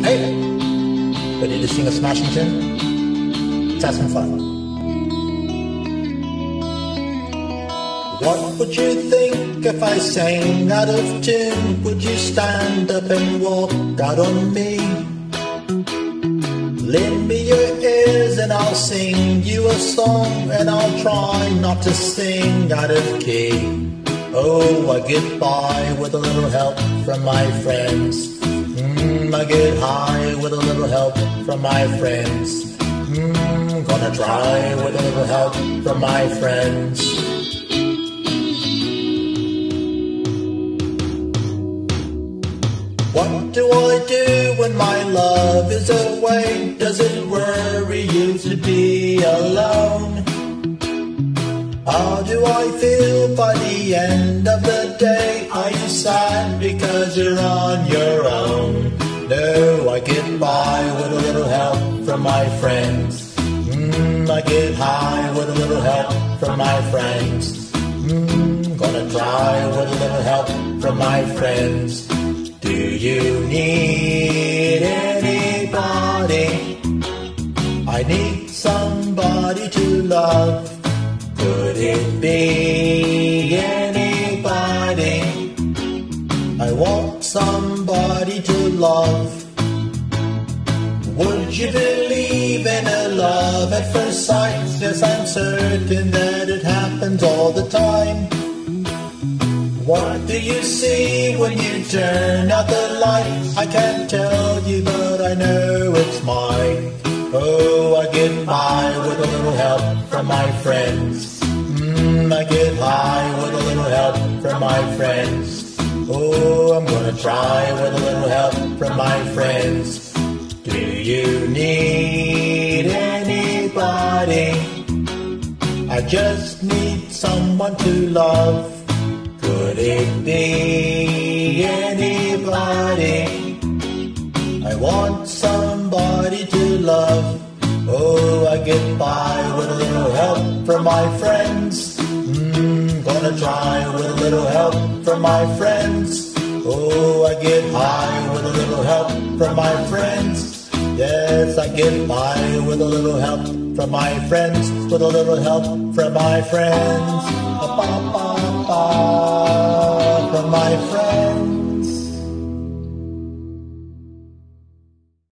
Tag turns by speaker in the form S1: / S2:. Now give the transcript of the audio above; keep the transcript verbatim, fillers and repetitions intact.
S1: Hey, ready to sing a smashing tune? Let's have some fun. What would you think if I sang out of tune? Would you stand up and walk out on me? Lend me your ears and I'll sing you a song, and I'll try not to sing out of key. Oh, I get by with a little help from my friends. Mm, I get high with a little help from my friends. Mm, gonna try with a little help from my friends. What do I do when my love is away? Does it worry you to be alone? How do I feel by the end of the day? Are you sad because you're on your own? No, I get by with a little help from my friends. Mm, I get high with a little help from my friends. Mm, gonna try with a little help from my friends. Do you need anybody? I need somebody to love. Could it be anybody? I want somebody to love. Would you believe in a love at first sight? Yes, I'm certain that it happens all the time. What do you see when you turn out the light? I can't tell you, but I know it's mine. Oh, I get by with a little help from my friends. Mm, I get high with a little help from my friends. Oh, I'm gonna try with a little help from my friends. Do you need anybody? I just need someone to love. Could it be anybody? I want somebody to love. Oh, I get by with a little help from my friends. Mm, gonna try with a little help from my friends. Oh, I get high with a little help from my friends. Yes, I get by with a little help from my friends. With a little help from my friends. Ba, ba, ba, ba, from my friends.